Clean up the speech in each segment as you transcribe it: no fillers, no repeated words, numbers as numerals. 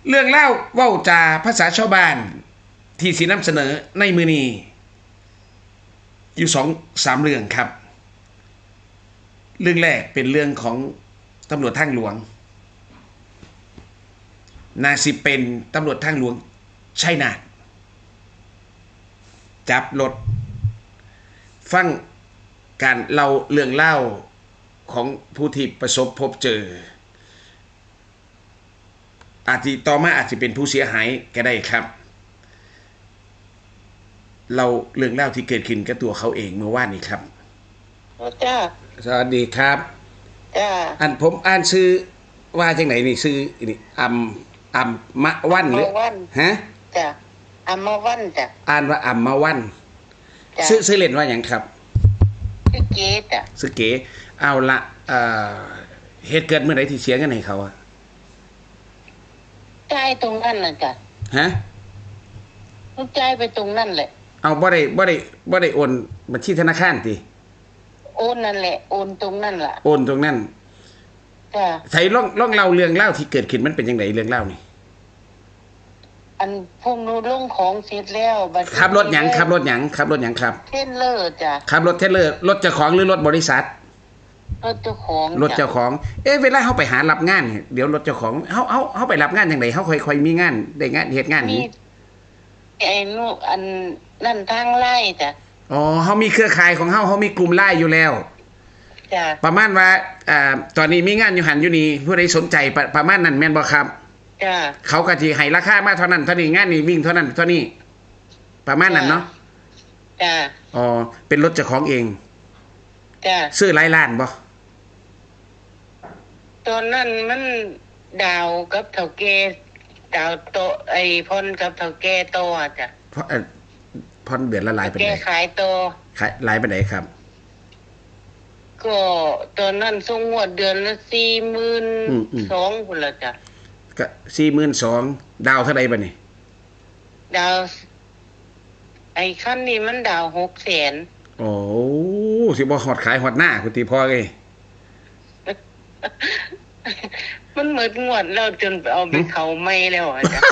เรื่องเล่าเว้าจาภาษาชาวบ้านที่สีนำเสนอในมือนี้อยู่2-3เรื่องครับเรื่องแรกเป็นเรื่องของตำรวจทางหลวงนาสิเป็นตำรวจทางหลวงชัยนาทจับรถฟังการเล่าเรื่องเล่าของผู้ที่ประสบพบเจออาจจะต่อมาอาจจะเป็นผู้เสียหายก็ได้ครับเราเรื่องเล่าที่เกิดขึ้นกับตัวเขาเองเมื่อวานนี้ครับจ้าสวัสดีครับจ้าอันผมอ่านชื่อว่าจังไหนนี่ชื่อนี่อัมมะวันหรือฮะจ้าอัมมะวันจ้าอ่านว่าอัมมะวันชื่อเล่นว่าอย่างครับชื่อเก๋จ้ะชื่อเก๋เอาละเหตุเกิดเมื่อไหร่ที่เสียเงินให้เขาอะจ่ายตรงนั้นน่ะจ้ะฮะลูกจ่ายไปตรงนั้นแหละเอาบ่ได้โอนบัญชีธนาคารติโอนนั่นแหละโอนตรงนั้นล่ะโอนตรงนั้นจ้ะใส่ล่องเล่าเรื่องเล่าที่เกิดขึ้นมันเป็นจังไดเรื่องเล่านี่อันพวกนู้นลงของเสร็จแล้วขับรถหยังครับเทรลเลอร์จ้ะขับรถเทรลเลอร์รถเจ้าของหรือรถบริษัทรถเจ้าของเวลาเฮาไปหารับงานเดี๋ยวรถเจ้าของเฮาไปรับงานจังไดเฮาค่อยๆมีงานได้งานเฮ็ดงานนี้ไอ้นู่นอันนั่นทางไล่จ้ะอ๋อเฮามีเครือข่ายของเฮามีกลุ่มไลน์อยู่แล้วจ้ะประมาณว่าตอนนี้มีงานอยู่หันอยู่นี่ผู้ใดสนใจประมาณนั้นแม่นบ่ครับจ้ะเขาก็สิให้ราคามาเท่านั้นเท่านี้งานนี้วิ่งเท่านั้นเท่านี้ประมาณนั้นเนาะจ้ะอ๋อเป็นรถเจ้าของเองจ้ะซื้อหลายล้านบ่ตอนนั้นมันดาวกับเฒ่าแก่ดาวโตไอ้พรกับเฒ่าแก่โตจ้ะพรเดือนละหลายปานใดแก่ขายโตขายหลายปานใดครับก็ตอนนั้นส่งงวดเดือนละ42,000พุ่นล่ะจ้ะก็42,000ดาวเท่าใดบัดนี้ดาวไอ้คันนี้มันดาว600,000 โอ้สิบ่ฮอดขายฮอดหน้าคุณติพ่อเอ้ยมันหมดงวดแล้วจนเอาไปเขาไม่แล้วอ่ะจ้ะ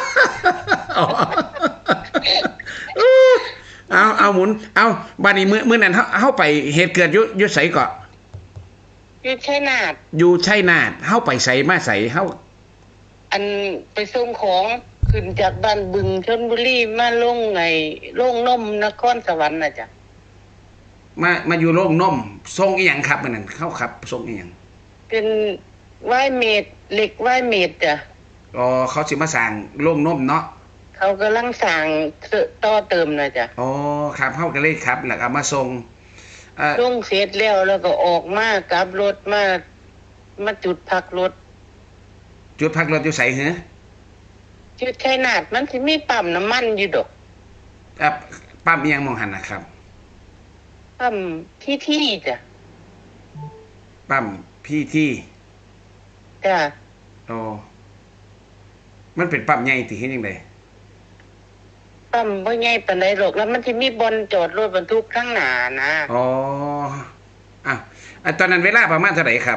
เอาหมุนเอาบัดนี้มื้อนั้นเฮาไปเหตุเกิดอยู่ไสเกาะอยู่ชัยนาทเฮาไปไสมาไสเฮาอันไปส่งของขึ้นจากบ้านบึงชลบุรีมาลงโรงนมนครสวรรค์น่ะจ้ะมาอยู่โรงนมส่งอีหยังครับมื้อนั้นเฮาขับส่งอีหยังเป็นวายเมตรเหล็กวายเมตรจ้ะอ๋อเขาสิมาสร้างโรงนมเนาะเขากำลังสร้างต่อเติมน่ะจ้ะอ๋อครับเฮาก็เลยครับแล้วก็มาส่งส่งเสร็จแล้วก็ออกมากลับรถมาจุดพักรถอยู่ไสเหรอจุดชัยนาทมันสิมีปั๊มน้ำมันอยู่ดอกปั๊มอีหยังมองหันนะครับปั๊มที่จ้ะปั๊มที่จ้ะอ๋อมันเป็นปั๊มใหญ่ติเฮ็ดจังได๋ปั๊มบ่ใหญ่ปานใดหรอกแล้วมันสิมีบ่อนจอดรถบรรทุกข้างหน้านะอ๋อตอนนั้นเวลาประมาณเท่าไหร่ครับ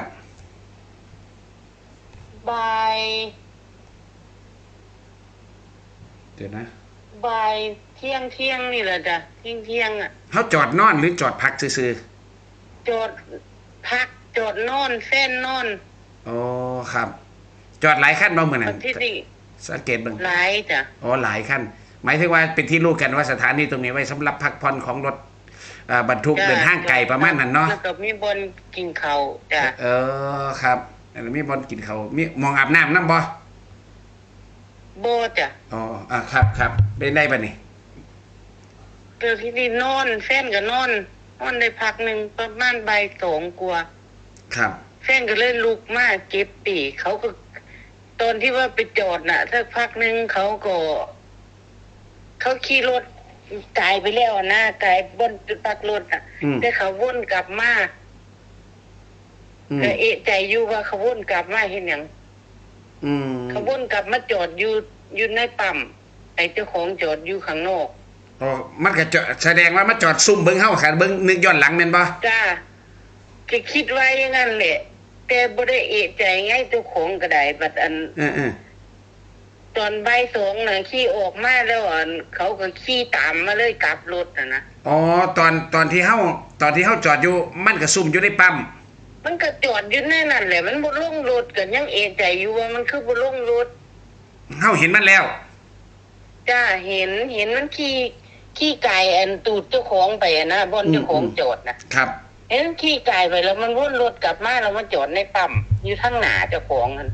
บ่ายเดี๋ยวนะบ่ายเที่ยงนี่แหละจ้ะเที่ยงอ่ะเฮาจอดนอนหรือจอดพักซื่อๆจอดพักจอดนอนแฟนนอนอ๋อครับจอดหลายคันบ่มื้อนั้นสังเกตเบิ่งหลายจ้ะอ๋อหลายคันหมายถึงว่าเป็นที่รู้กันว่าสถานีตรงนี้ไว้สำหรับพักผ่อนของรถบรรทุกเดินทางไกลประมาณนั้นเนาะแล้วก็มีบ่อนกินข้าวจ้ะครับมีบ่อนกินข้าวมีมองอาบน้ำนำบ่จ้ะอ๋อครับเป็นได้ป่ะนี่เกิดที่นี่นอนแฟนก็นอนได้พักนึงประมาณบ่าย2กว่าครับแฟนก็เลยลุกมาเก็บปีกเขาก็ตอนที่ว่าไปจอดน่ะสักพักนึงเขาขี่รถกายไปแล้วนะกายบนจุดพักรถอ่ะแต่เขาวนกลับมาก็เอะใจอยู่ว่าเขาวนกลับมาเห็นหยังเขาวนกลับมาจอดอยู่ในปั๊มไอ้เจ้าของจอดอยู่ข้างนอกอ๋อมันก็จอดแสดงว่ามาจอดซุ่มเบิ่งเฮาค่ะเบิ่งนึกย้อนหลังแม่นบ่จ้าก็คิดไว้อย่างนั้นแหละแต่บ่ได้เอะใจไงเจ้าของก็ได้บัดอันตอนบ่ายสองน่ะขี่ออกมาแล้วเขาก็ขี่ตามมาเลยกลับรถนะอ๋อตอนที่เฮาจอดอยู่มันก็ซุ่มอยู่ในปั๊มมันก็จอดอยู่ในนั่นแหละมันบ่ลงรถกันยังเอะใจอยู่ว่ามันคือบ่ลงรถเฮาเห็นมันแล้วจ้าเห็นมันขี่ไก่ตูดเจ้าของไปนะบ่อนเจ้าของจอดนะครับเห็นขี่ไก่ไปแล้วมันวนรถกลับมาแล้วมันจอดในปั๊มอยู่ข้างหน้าเจ้าของนั่น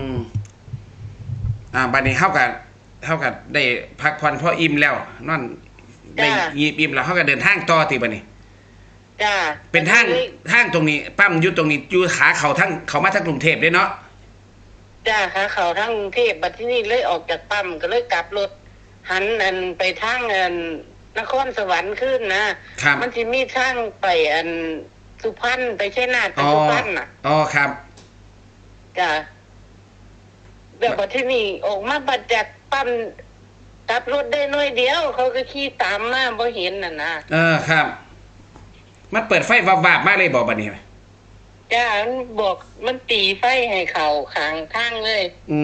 บัดนี้เฮาก็ได้พักผ่อนพออิ่มแล้วนอนได้อิ่มแล้วเฮาก็เดินทางต่อติบัดนี้จ้าเป็นทางตรงนี้ปั๊มอยู่ตรงนี้อยู่ขาเขาทั้งเขามาทางกรุงเทพเด้เนาะจ้าขาเขาทางกรุงเทพบัดที่นี่เลยออกจากปั๊มก็เลยกลับรถหันไปทางนครสวรรค์ขึ้นนะมันสิมีทางไปสุพรรณไปชัยนาทไปสุพรรณน่ะอ๋อครับจ้าแบบบัดที่นี่ออกมาบัดจากปั๊มกลับรถได้น้อยเดียวเขาก็ขี่ตามมาบ่เห็นน่ะนะครับมันเปิดไฟวาบๆมาเลยบอกบัดนี้จ้ามันบอกมันตีไฟให้เขาข้างทางเลย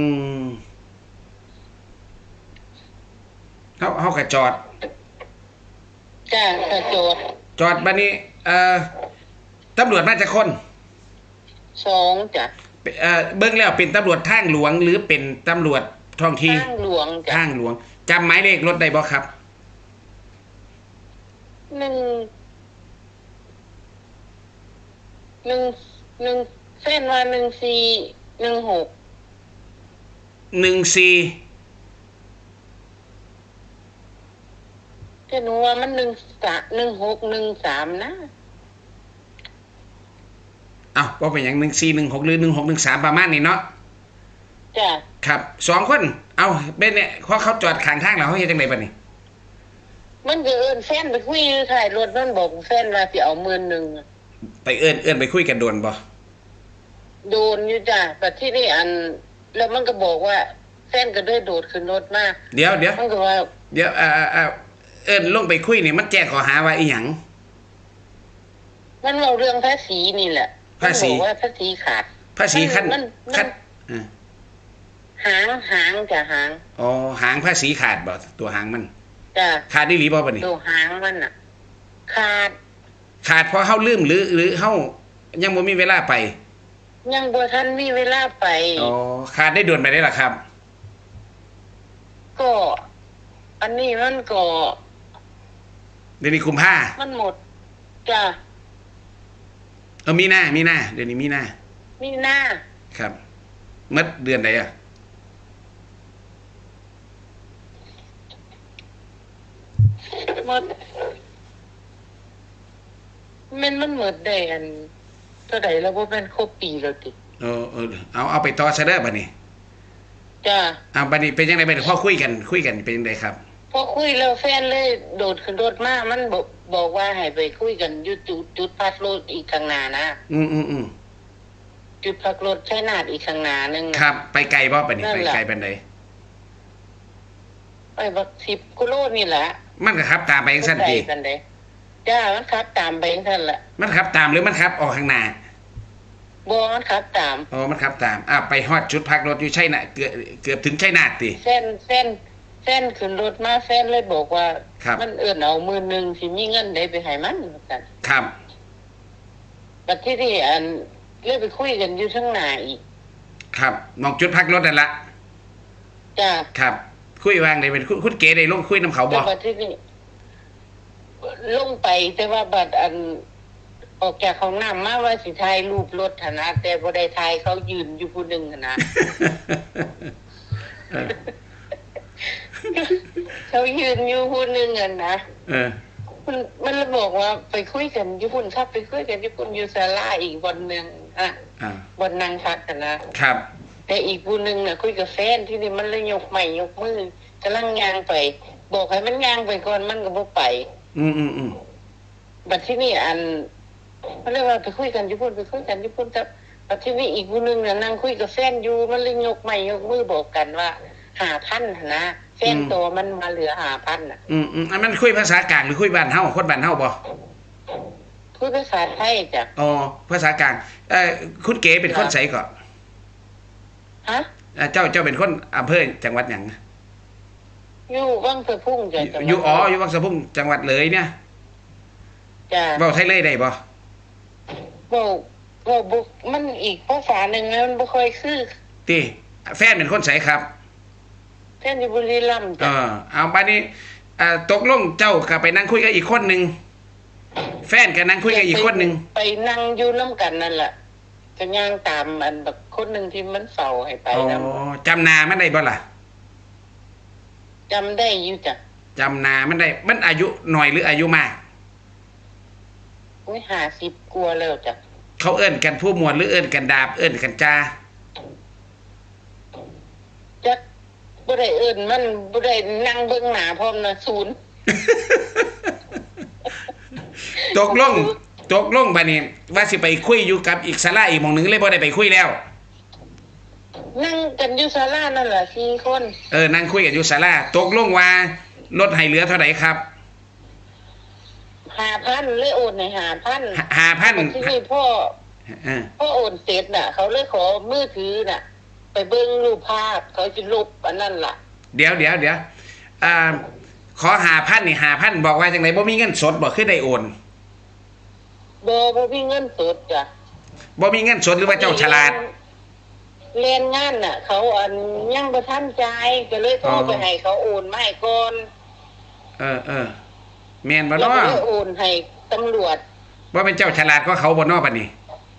เขาก็จอดจ้าก็จอดบัดนี้ตำรวจมาจากคน 2จ้ะเบิ่งแล้วเป็นตำรวจทางหลวงหรือเป็นตำรวจท้องที่ทางหลวงจ้ะทางหลวงจำหมายเลขรถได้บ่ครับหนึ่งเส้นว่า1416แต่หนูว่ามัน1613นะว่าเป็นอย่าง1416หรือ1613ประมาณนี้เนาะจ้ะครับ2คนเป็นเนี่ยเขาจอดข้างทางแล้วเขาเฮ็ดจังได๋บัดนี้มันก็เอิ้นแฟนไปคุยอยู่ท้ายรถมันบอกแฟนว่าสิเอา10,000ไปเอิ้นไปคุยกันโดนบ่โดนอยู่จ้ะแต่ที่นี่แล้วมันก็บอกว่าแฟนก็ได้โดดขึ้นรถมาเดี๋ยวมันก็ว่าเดี๋ยวเอิ้นลงไปคุยนี่มันแจ้งข้อหาว่าอีหยังมันเล่าเรื่องภาษีนี่แหละภาษีว่าภาษีขาดภาษีขั้นหางจ้ะหางหางภาษีขาดบ่ตัวหางมันจ้ะขาดอีหลีบ่บัดนี้ตัวหางมันน่ะขาดเพราะเฮาลืมหรือเฮายังบ่มีเวลาไปยังบ่ทันมีเวลาไปขาดได้ด่วนไปได้ล่ะครับก็อันนี้มันก็เดือนนี้กุมภาพันธ์มันหมดจ้ะมีนาเดือนนี้มีนาครับมัดเดือนไหนมันหมดได้เท่าไหร่แล้วบ่เป็นครบปีแล้วติเอาไปต่อซะเด้อบัดนี้จ้ะบัดนี้เป็นจังได๋บัดนี้พอคุยกันเป็นจังได๋ครับพอคุยแล้วแฟนเลยโดดขึ้นรถมามันบอกว่าให้ไปคุยกันอยู่จุดพักรถอีกข้างหน้านะจุดพักรถชัยนาทอีกข้างหน้านึงครับไปไกลบ่บัดนี้ไปไกลปานใดไปบัก10กิโลนี่แหละมันก็ขับตามไปจังซั่นติจ้ามันขับตามไปจังซั่นแหละมันขับตามหรือมันขับออกข้างหน้าบ่มันขับตามมันขับตามไปฮอดจุดพักรถอยู่ชัยนาทเกือบถึงชัยนาทติแฟนขึ้นรถมาแฟนเลยบอกว่ามันเอื้อนเอา10,000สิมีเงินได้ไปให้มันกันครับบัดที่นี่เลยไปคุยกันอยู่ข้างหน้าอีกครับมองจุดพักรถนั่นละจ้าครับคุยวางได้เป็นคุณเก๋ได้ลงคุยนำเขาบ่บัดที่นี่ลงไปแต่ว่าบัดออกจากห้องน้ำมาว่าสิถ่ายรูปรถหั่นนะแต่บ่ได้ถ่ายเขายืนอยู่ผู้นึงหั่นนะเขายืนอยู่ผู้นึงอ่ะนะมันบอกว่าไปคุยกันญี่ปุ่นครับไปคุยกันญี่ปุ่นอยู่ศาลาอีกวันนึงบนนางพักกันนะครับแต่อีกผู้นึงน่ะคุยกับแฟนที่นี่มันเลยยกไม้ยกมือกำลังย่างไปบอกให้มันย่างไปก่อนมันก็บ่ไปบัดที่นี่มันเรียกว่าไปคุยกันญี่ปุ่นครับบัดที่นี่อีกผู้นึงน่ะนั่งคุยกับแฟนอยู่มันเลยยกไม้ยกมือบอกกันว่า5,000นะแฟนโตมันมาเหลือ5,000น่ะอันมันคุยภาษากลางหรือคุยบ้านเฮาคนบ้านเฮาบ่คุยภาษาไทยจ้ะภาษากลางคุณเก๋เป็นคนไสก่อนฮะเจ้าเป็นคนอำเภอจังหวัดหยังอยู่วังสะพุ่งจ้ะอยู่อยู่วังสะพุ่งจังหวัดเลยเนี่ยจ้ะเว้าไทยเลยได้บ่เว้าบุกมันอีกภาษาหนึ่งมันบ่ค่อยคือติแฟนเป็นคนไสครับแฟนอยู่บุรีรัมย์จ้ะเอาบัดนี้ตกลงเจ้าก็ไปนั่งคุยกับอีกคนนึงแฟนก็นั่งคุยกับอีกคนนึงไปนั่งอยู่นำกันนั่นแหละก็ย่างตามอันแบบคนนึงที่มันเฝ้าให้ไปนำจำนามันได้บ่ล่ะจำได้อยู่จ้ะจำนามันได้มันอายุหน่อยหรืออายุมาก 50กว่าแล้วจ้ะเขาเอิ้นกันผู้หมวดหรือเอิ้นกันดาบเอิ้นกันจาจักบ่ได้เอิ้นมันบ่ได้นั่งเบิ่งหน้าพร้อมนะศูนย์ตกลงบัดนี้ว่าสิไปคุยอยู่กับอีกศาลาอีกหม้องนึงเลยบ่ได้ไปคุยแล้วนั่งกันอยู่ศาลานั่นล่ะ4คนนั่งคุยกันอยู่ศาลาตกลงว่าลดให้เหลือเท่าไหร่ครับ 5,000เลยโอนให้5,000ที่พ่อโอนเสร็จน่ะเขาเลยขอมือถือน่ะไปเบิ่งรูปภาพเขาจะลบอันนั้นล่ะเดี๋ยวขอ5,000นี่5,000บอกว่าจังได๋บ่มีเงินสดบ่คือได้โอนบ่มีเงินสดจ้ะบ่มีเงินสดหรือว่าเจ้าฉลาดเรียนงานน่ะเขาอันยังบ่ทันจ่ายก็เลยโทรไปให้เขาโอนมาให้ก่อนแม่นบ่เนาะโอนให้ตำรวจว่าเป็นเจ้าฉลาดก็เขาบ่เนาะบัดนี้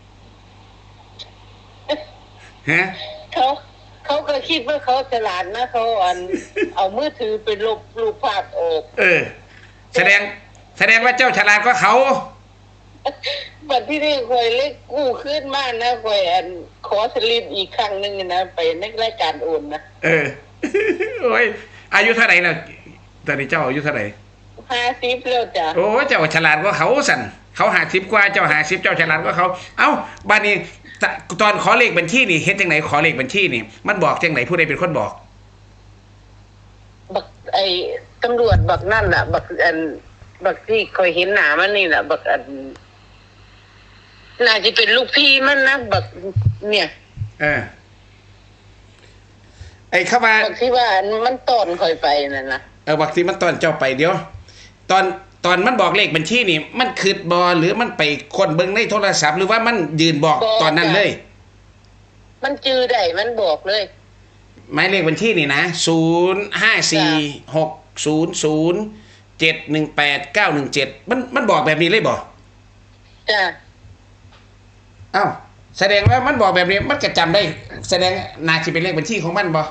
ฮะเขาก็คิดว่าเขาฉลาดนะเขาเอามือถือไปลบรูปภาพออกแสดงว่าเจ้าฉลาดก็เขาบัดที่นี่คอยเล็กกู้ขึ้นมานะคอยขอสลิปอีกครั้งนึงนะไปในรายการโอนนะโอ้ยอายุเท่าไหร่ล่ะตอนนี้เจ้าอายุเท่าไหร่ 50แล้วจ้ะโอ้เจ้าฉลาดกว่าเขาสั่นเขา50กว่าเจ้า50เจ้าฉลาดกว่าเขาเอ้าบัดนี้ตอนขอเลขบัญชีนี่เฮ็ดจังไหนขอเลขบัญชีนี่มันบอกจังไหนผู้ใดเป็นคนบอกบักตำรวจบักนั่นน่ะบักที่คอยเห็นหน้ามันนี่น่ะบักน่าจะเป็นลูกพี่มันนะบักเนี่ยเข้ามาบักที่ว่ามันตอนคอยไปนั่นนะบักที่มันตอนเจ้าไปเดี๋ยวตอนมันบอกเลขบัญชีนี่มันคืดบ่หรือมันไปคนเบิ่งในโทรศัพท์หรือว่ามันยืนบอกตอนนั้นเลยมันจื้อได้มันบอกเลยหมายเลขบัญชีนี่นะ054600718917มันบอกแบบนี้เลยบ่จ้ะอ้าวแสดงว่ามันบอกแบบนี้มันก็จำได้แสดงน่าสิเป็นเลขบัญชีของมันบ่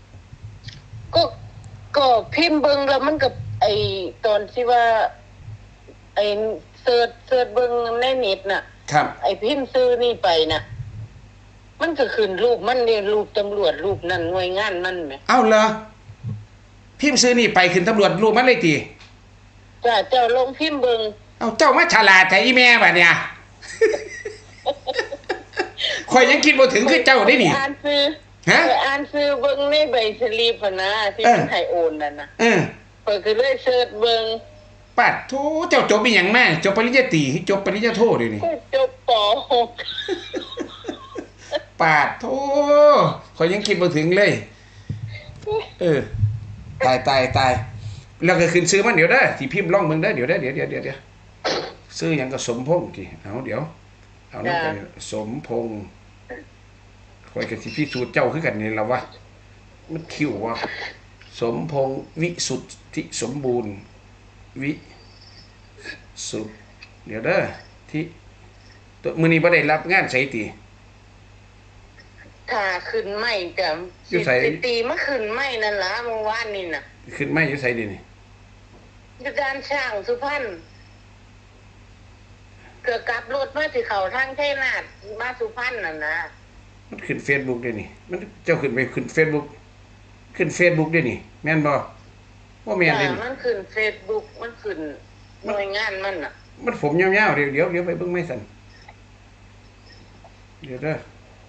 ก็พิมพ์เบิ่งแล้วมันก็ตอนที่ว่าเสิร์ชเบิ่งในเน็ตน่ะครับพิมพ์ซื้อนี่ไปน่ะมันก็ขึ้นรูปมันเรียนรูปตำรวจรูปนั่นหน่วยงานมันแหมเอ้าเหรอพิมพ์ซื้อนี่ไปขึ้นตำรวจรูปมันเลยติจ้ะเจ้าลงพิมพ์เบิ่งเอ้าเจ้ามาฉลาดแท้อีแม่บัดเนี่ยข่อยยังคิดบ่ถึงคือเจ้าได้นี่อ่านซื้ออ่านซื้อเบิ่งในใบสลิปนะที่มันให้โอนนั่นน่ะข่อยก็เลยเสิร์ชเบิ่งปัดโธ่เจ้าจบอีหยังมาจบปริญญาตรีจบปริญญาโทเดี๋ยวนี้จบป.6 ปัดโธ่ข่อยยังคิดบ่ถึงเลยตายแล้วก็ขึ้นซื้อมันเดี๋ยวเด้อสิพิมพ์ลองเบิ่งเด้อเดี๋ยวซื้อหยังก็สมพงษ์ติเอาเดี๋ยวเอานั่นไปสมพงษ์ข่อยก็สิพิสูจน์เจ้าคือกันนี่ล่ะวะมันคิวว่ะสมพงษ์วิสุทธิสมบูรณ์วิสุทธิ์เดี๋ยวเด้อที่ตัวมื้อนี้บ่ได้รับงานไสติถ้าขึ้นไม่จ้ะตีมาขึ้นไม่นั่นล่ะเมื่อวานนี่น่ะขึ้นไม่อยู่ไสดินี่อยู่ด้านช่างสุพรรณเกือบกลับรถมาสิเข้าทางชัยนาทมาสุพรรณนั่นน่ะมันขึ้น Facebook ด้วยนี่มันเจ้าขึ้นไปขึ้น Facebook ด้วยนี่แม่นบ่ว่าแม่นเด้มันขึ้น Facebook มันขึ้นหน่วยงานมันน่ะมันผมยาวๆเดี๋ยวไปเบิ่งไม่สั่นเดี๋ยวเด้อ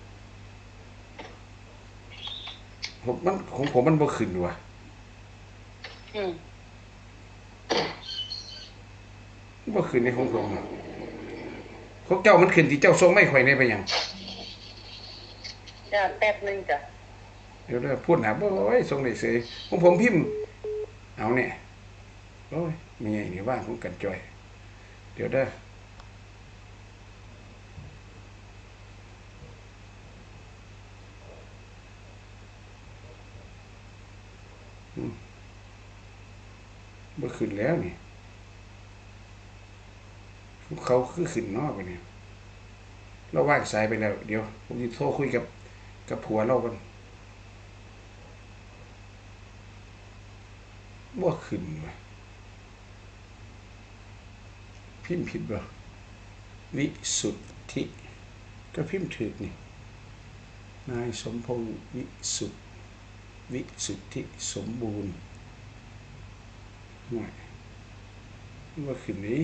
ของผมมันบ่ขึ้นว่ะบ่ขึ้นในของผมของเจ้ามันขึ้นที่เจ้าส่งไม่ค่อยได้ไปหยังจ้ะแป๊บนึงจ้ะเดี๋ยวพูดหนาโอ้ยทรงไหนเสยของผมพิมพ์เอาเนี่ยโอ้ยมีไงนี่ว่างของกันจอยเดี๋ยวเมื่อคืนแล้วนี่เขาคือขึ้นนอกไปเนี่ยเราว่างสายไปแล้วเดี๋ยวผมจะโทรคุยกับผัวเรากันบ่ขึ้นวะพิมพ์ผิดบ่วิสุทธิก็พิมพ์ถูกนี่นายสมพงษ์วิสุทธิสมบูรณ์ห่วยว่าขึ้นนี้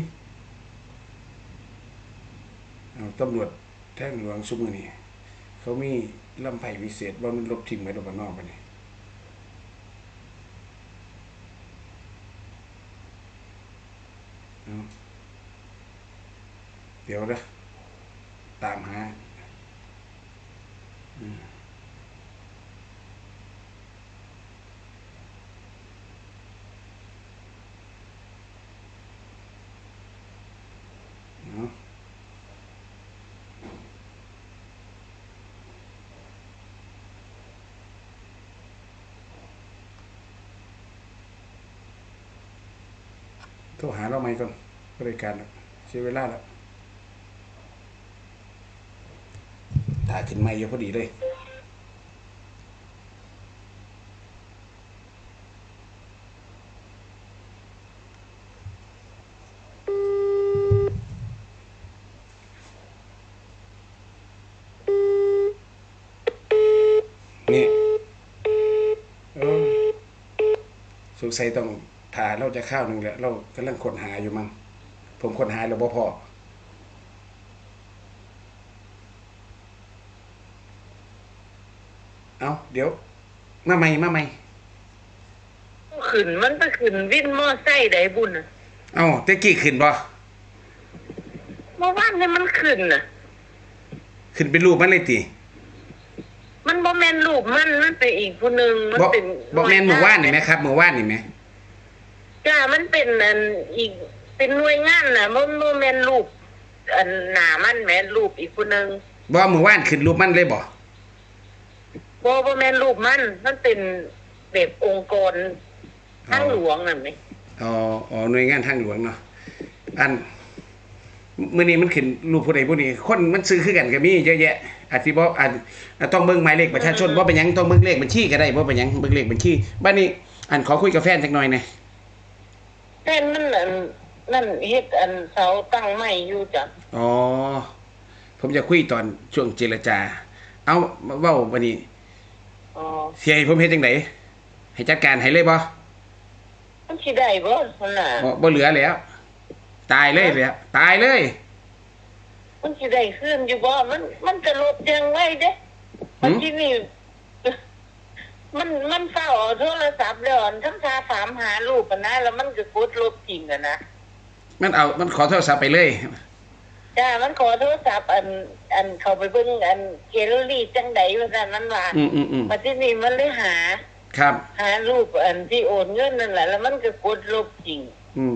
เอาตำรวจแท่งหลวงซุมือนี่เขามีลำไผ่วิเศษว่ามันลบทิ้งไว้ตรงบ้านนอกไปนี่เดี๋ยวนะตามหาโทรหาเราไหมก่อนบริการเสียเวลาแล้วถ่ายขึ้นไม่เยอะพอดีเลยนี่สงสัยต้องถ่ายเราจะข้าวหนึ่งแหละเรากำลังค้นหาอยู่มั้งผมค้นหาเราบ่พอเอาเดี๋ยวมาใหม่ขึ้นมันไปขึ้นวินมอไซค์ได้บุญเอาเตกี้ขึ้นบ่เมื่อวานเนี่ยมันขึ้นขึ้นเป็นรูปมันเลยติมันบ่แม่นรูปมันเป็นอีกผู้นึงมันเป็นบ่แม่นเมื่อวานนี่ไหมครับเมื่อวานนี่ไหมจ้ามันเป็นอันอีกเป็นหน่วยงานน่ะบ่แม่นรูปอันหน้ามันแม่นรูปอีกผู้นึงบ่เมื่อวานขึ้นรูปมันเลยบ่แม่นรูปมันเป็นแบบองค์กรทางหลวงนั่นมั้ยอ๋อหน่วยงานทางหลวงเนาะอันมื้อนี้มันขึ้นรูปผู้ใดผู้นี้คนมันซื้อคือกันก็มีเยอะแยะอาจสิบ่ต้องเบิ่งหมายเลขประชาชนบ่เป็นหยังต้องเบิ่งเลขบัญชีก็ได้บ่เป็นหยังเบิ่งเลขบัญชีบัดนี้อันขอคุยกับแฟนจักหน่อยนะแฟนมันนั่นเฮ็ดอันเสาตั้งไม้อยู่จ้ะอ๋อผมจะคุยตอนช่วงเจรจาเอาเว้าบัดนี้เสียให้ผมเฮ็ดจังได๋ให้จัดการให้เลยบ่มันสิได้บ่ซั่นน่ะบ่เหลือแล้วตายเลยตายเลยมันสิได้คืนอยู่บ่มันจะลบยังไงเด้มันที่นี่มันเฝ้าโทรศัพท์แล้วทั้งทาถามหารูปนะแล้วมันก็กดลบทิ้งนะมันขอโทรศัพท์ไปเลยจ้ามันขอโทรศัพท์อันเข้าไปเบิ่งอันแกลเลอรี่จังได๋ว่าซั่นนั้นว่ามาที่นี่มันเลยหาครับหารูปอันที่โอนเงินนั่นแหละแล้วมันก็กดลบทิ้ง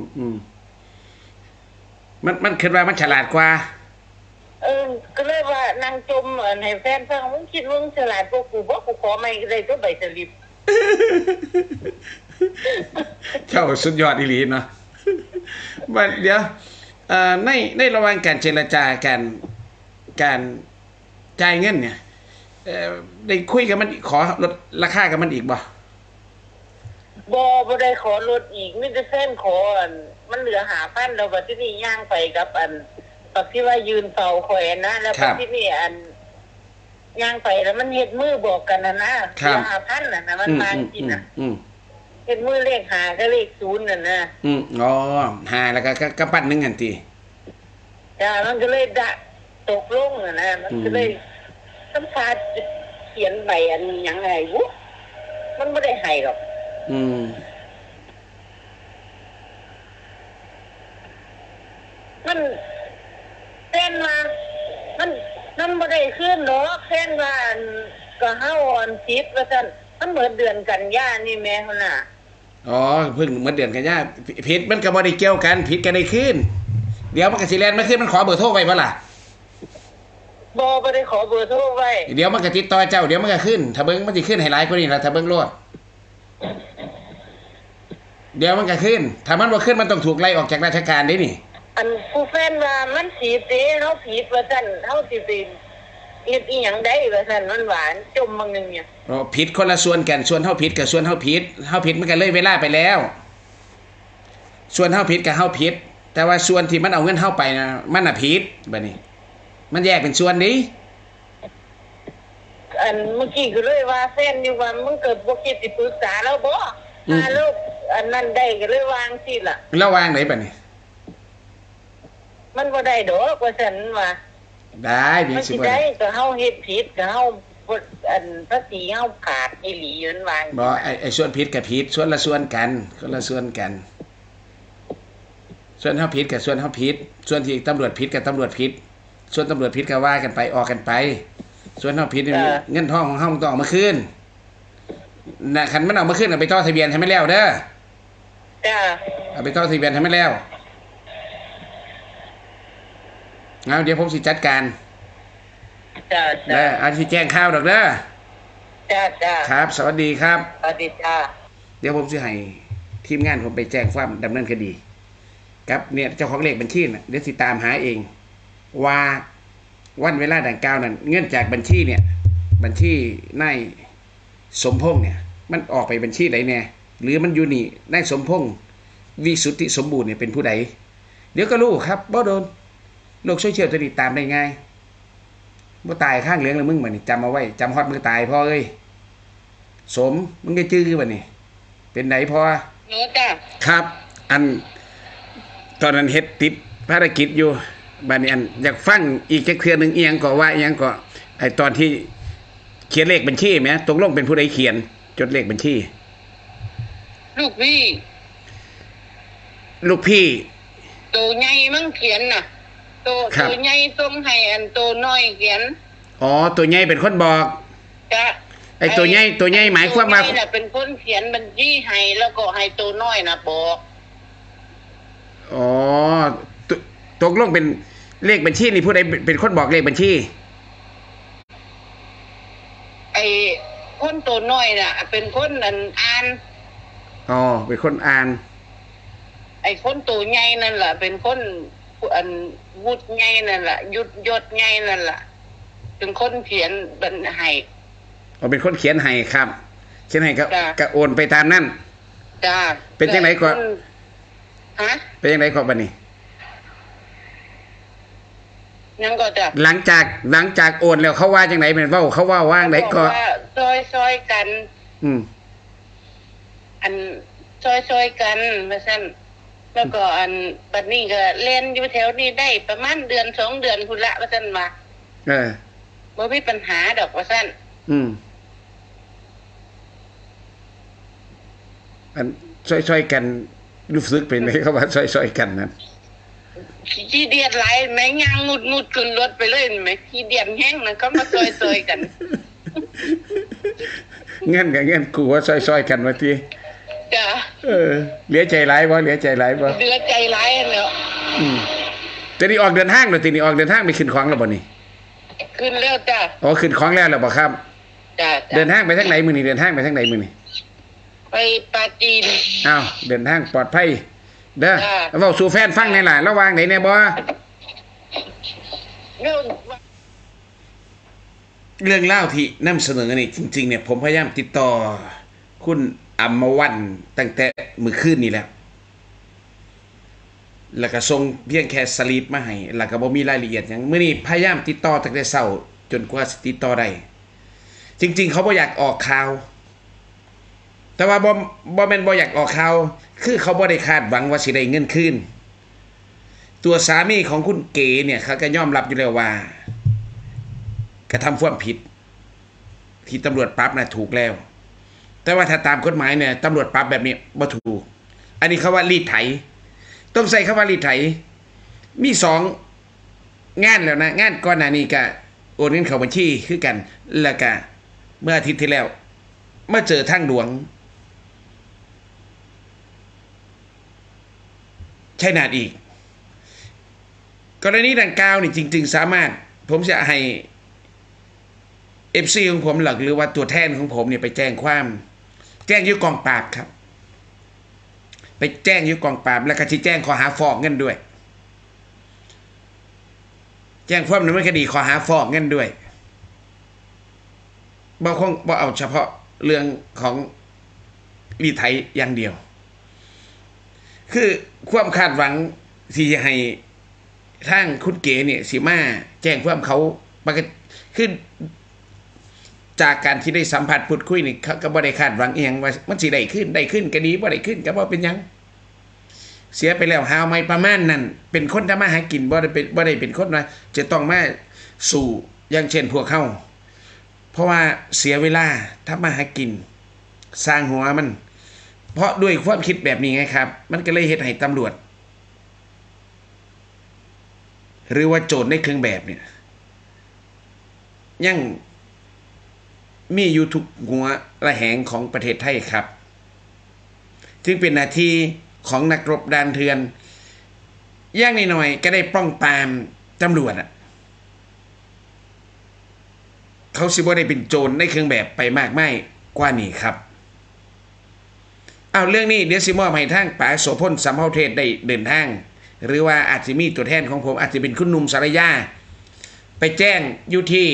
มันคิดว่ามันฉลาดกว่าก็เลยว่านางจมให้แฟนฟังมึงคิดมึงฉลาดกว่ากูบ่กูขอไม่ได้ก็ใบสลิปเจ้าสุดยอดอีหลีเนาะบัดเดี๋ยวในระหว่างการเจรจาการจ่ายเงินเนี่ยได้คุยกับมันขอลดราคากับมันอีกบ่ได้ขอลดอีกมีแต่แฟนขอมันเหลือ5,000แล้วบัดนี้ย่างไปกับปักที่ว่ายืนเฝ้าแขวนนะแล้วปักที่นี่ย่างไปแล้วมันเฮ็ดมือบอกกันนะ5,000น่ะนะมันมาจริงน่ะเฮ็ดมือเลข5กับเลข0น่ะนะอ๋อ5แล้วก็ปั้นนึงหั่นติจ้ามันก็เลยตกลงน่ะนะมันก็เลยสัมภาษณ์เขียนใบอันหยังไงวุมันบ่ได้ให้หรอกมันแฟนว่ามันบ่ได้ขึ้นหรอกแฟนว่าก็เฮาอ่อนผิดว่าซั่นมันเหมือนเดือนกันยานี่แม่หั่นน่ะอ๋อเพิ่งเหมือนเดือนกันยาผิดมันก็บ่ได้เกี่ยวกันผิดกันได้คืนเดี๋ยวมันก็สิแล่นมาคืนมันขอเบอร์โทรไว้บ่ล่ะบ่ได้ขอเบอร์โทรไว้เดี๋ยวมันก็ติดต่อเจ้าเดี๋ยวมันก็ขึ้นถ้าเบิ่งมันสิขึ้นให้หลายกว่านี้ล่ะถ้าเบิ่งโลดเดี๋ยวมันก็ขึ้นถ้ามันบ่ขึ้นมันต้องถูกไล่ออกจากราชการได้นี่อันผู้แฟนว่ามันสิเตเฮาผิดว่าซั่นเฮาสิไปเฮ็ดอีหยังได้ว่าซั่นมันหวานจมบางนึงเนี่ยอ๋อผิดคนละส่วนกันส่วนเฮาผิดกับส่วนเฮาผิดมันก็เลยเวลาไปแล้วส่วนเฮาผิดกับเฮาผิดแต่ว่าส่วนที่มันเอาเงินเฮาไปนะมันน่ะผิดบัดนี้มันแยกเป็นส่วนนี้อันเมื่อกี้ก็เลยว่าแฟนอยู่ว่ามึงเกิดบ่คิดสิปรึกษาแล้วบ่ลูกอันนั้นได้ก็เลยวางสิล่ะแล้ววางไหนบัดนี้มันบ่ได้ดอกว่าซั่นว่าได้ดีสิบ่ได้ก็เฮาเฮ็ดผิดก็เฮาอันภาษีเฮาขาดอีหลียืนว่าบ่ไอ้ส่วนผิดกับผิดส่วนละส่วนกันคนละส่วนกันส่วนเฮาผิดกับส่วนเฮาผิดส่วนที่ตำรวจผิดกับตำรวจผิดส่วนตำรวจผิดก็ว่ากันไปออกกันไปส่วนเฮาผิดเงินทองของเฮาต้องเอามาคืนน่ะคันมันเอามาคืนเอาไปต่อทะเบียนให้มันแล้วเด้อจ้าเอาไปต่อทะเบียนให้มันแล้วเอาเดี๋ยวผมสิจัดการจ้าอาทิแจ้งข่าวดอกเด้อจ้าครับสวัสดีครับสวัสดีจ้าเดี๋ยวผมสิให้ทีมงานผมไปแจ้งความดำเนินคดีครับเนี่ยเจ้าของเลขบัญชีน่ะเดี๋ยวสิตามหาเองว่าวันเวลาดังกล่าวนั้นเงินจากบัญชีเนี่ยบัญชีนายสมพงษ์เนี่ยมันออกไปบัญชีใดแน่หรือมันอยู่นี่นายสมพงษ์วิสุทธิสมบูรณ์เนี่ยเป็นผู้ใดเดี๋ยวก็รู้ครับบ่โดนโลกโซเชียลจะติดตามได้ง่ายบ่ตายข้างเหลืองเลยมึงบัดนี้จำเอาไว้จำฮอดมือตายพ่อเอ้ยสมมึงได้จื้อบัดนี้เป็นไหนพ่อจ้ะครับอันตอนนั้นเฮ็ดติดภารกิจอยู่บัดนี้อันอยากฟังอีกจักเทื่อนึงเอียงก็ว่าเอียงก็ไอ้ตอนที่เขียนเลขบัญชีแหมตกลงเป็นผู้ใดเขียนจดเลขบัญชีลูกพี่ตัวใหญ่มึงเขียนน่ะตัวใหญ่ส่งให้อันตัวน้อยเขียนอ๋อตัวใหญ่เป็นคนบอกจ้ะไอ้ตัวใหญ่หมายความว่านี่น่ะเป็นคนเขียนบัญชีให้แล้วก็ให้ตัวน้อยน่ะบอกอ๋อตกลงเป็นเลขบัญชีนี่ผู้ใดเป็นคนบอกเลขบัญชีไอ้คนตัวน้อยน่ะเป็นคนอ่านอ๋อเป็นคนอ่านไอ้คนตัวใหญ่นั่นล่ะเป็นคนวุฒิใหญ่นั่นล่ะยศใหญ่นั่นล่ะเป็นคนเขียนบัญให้อ๋อเป็นคนเขียนให้ครับเขียนให้ก็โอนไปตามนั่นจ้าเป็นจังได๋ก็ฮะเป็นจังได๋ก็บัดนี้ยังก็จ้ะหลังจากโอนแล้วเขาว่าจังได๋แม่นเว้าเขาว่าว่างไดก็ซอยกันอันซอยกันว่าซั่นแล้วก็บัดนี้ก็เล่นอยู่แถวนี้ได้ประมาณเดือน2เดือนพุ่นละว่าซั่นว่าบ่มีปัญหาดอกว่าซั่นอันซอยกันรู้สึกเป็นไงเขาว่าซอยกันนั้นขี้เดียดหลายแม่ย่างงุดขึ้นรถไปเลยแม่ขี้เดียดแห้งนั่นก็มาซอยกันเงินกูว่าซอยกันว่าติจ้ะเหลือใจหลายบ่เหลือใจหลายเนาะแต่นี่ออกเดินทางแล้วทีนี้ออกเดินทางไปขึ้นของแล้วบ่นี่ขึ้นแล้วจ้ะอ๋อขึ้นของแล้วบ่ครับจ้ะเดินทางไปทางไหนมื้อนี้เดินทางไปทางไหนมื้อนี้ไปปราจีนอ้าวเดินทางปลอดภัยเด้อเว้าสู่แฟนฟังแน่ล่ะระวังไหนแน่บ่เรื่องเล่าที่นำเสนอนี่จริงๆเนี่ยผมพยายามติดต่อคุณอมวันตั้งแต่มื้อคืนนี่แล้วก็ส่งเพียงแค่สลิปมาให้แล้วก็บ่มีรายละเอียดหยังมื้อนี้พยายามติดต่อตั้งแต่เช้าจนกว่าสิติดต่อได้จริงๆเขาบ่อยากออกข่าวแต่ว่าบ่แม่นบ่อยากออกข่าวคือเขาบ่ได้คาดหวังว่าสิได้เงินคืนตัวสามีของคุณเก๋เนี่ยเขาก็ยอมรับอยู่แล้วว่ากระทำความผิดที่ตำรวจปรับน่ะถูกแล้วแต่ว่าถ้าตามกฎหมายเนี่ยตำรวจปรับแบบนี้บ่ถูกอันนี้เขาว่ารีดไถต้องใส่คำว่ารีดไถมี2งานแล้วนะงานก่อนหน้านี้ก็โอนเงินเข้าบัญชีคือกันแล้วก็เมื่ออาทิตย์ที่แล้วมาเจอทางหลวงชัยนาทอีกกรณีดังกล่าวนี่จริงๆสามารถผมจะให้ FC ของผมหรือว่าตัวแทนของผมเนี่ยไปแจ้งความแจ้งยุกองปราบครับไปแจ้งยุกองปราบแล้วก็ที่แจ้งข้อหาฟอกเงินด้วยแจ้งความดำเนินคดีข้อหาฟอกเงินด้วยบ่เอาเฉพาะเรื่องของรีไถอย่างเดียวคือความคาดหวังที่จะให้ทางคุณเก๋เนี่ยสิมาแจ้งความเขาปกติคือจากการที่ได้สัมผัสพูดคุยนี่เขาก็บ่ได้คาดหวังเองว่ามันสิได้ขึ้นก็ดีบ่ได้ขึ้นก็บ่เป็นหยังเสียไปแล้วหาวไม่ประมาณนั้นเป็นคนทำมาหากินบ่ได้เป็นคนว่าจะต้องมาสู่อย่างเช่นพวกเขาเพราะว่าเสียเวลาทำมาหากินสร้างหัวมันเพราะด้วยความคิดแบบนี้ไงครับมันก็เลยเฮ็ดให้ตำรวจหรือว่าโจรในเครื่องแบบเนี่ยยังมีอยู่ทุกหัวระแหงของประเทศไทยครับจึงเป็นหน้าที่ของนักรบด่านเถื่อนอย่างน้อยๆก็ได้ป้องปรามตำรวจเขาสิบ่ได้เป็นโจรในเครื่องแบบไปมากมายกว่านี้ครับเอาเรื่องนี้เดี๋ยวสิมอบให้ทางป๋าโสพลสำเภาเทศได้เดินทางหรือว่าอาจจะมีตัวแทนของผมอาจจะเป็นคุณหนุ่มสารยาไปแจ้งอยู่ที่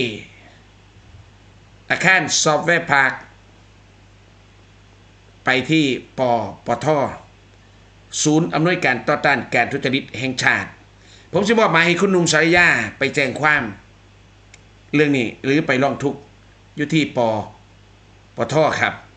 อาคารซอฟต์แวร์พาร์คไปที่ปท.ศูนย์อำนวยการต่อต้านการทุจริตแห่งชาติผมจะมอบหมายให้คุณหนุ่มสารยาไปแจ้งความเรื่องนี้หรือไปร้องทุกข์อยู่ที่ปท.ครับ